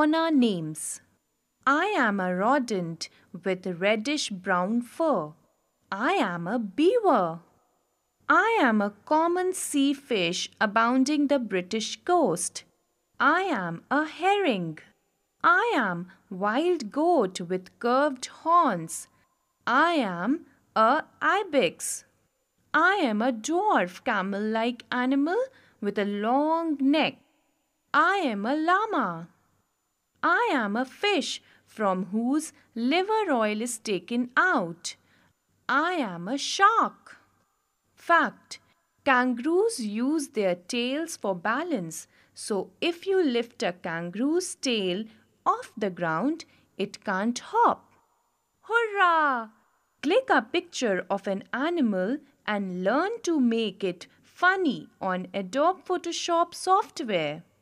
fauna names. I am a rodent with reddish-brown fur. I am a beaver. I am a common sea fish abounding the British coast. I am a herring. I am wild goat with curved horns. I am a ibex. I am a dwarf camel-like animal with a long neck. I am a llama. I am a fish from whose liver oil is taken out. I am a shark. Fact: kangaroos use their tails for balance, so if you lift a kangaroo's tail off the ground, it can't hop. Hurrah! Click a picture of an animal and learn to make it funny on Adobe Photoshop software.